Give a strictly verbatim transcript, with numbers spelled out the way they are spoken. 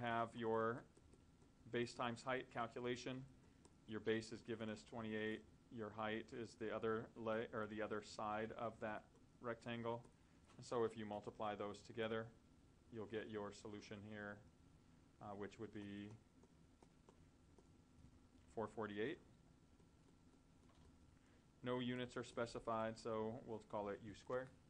have your base times height calculation. Your base is given as twenty-eight. Your height is the other le- or the other side of that rectangle. And so if you multiply those together, you'll get your solution here, uh, which would be four forty-eight. No units are specified, so we'll call it u squared.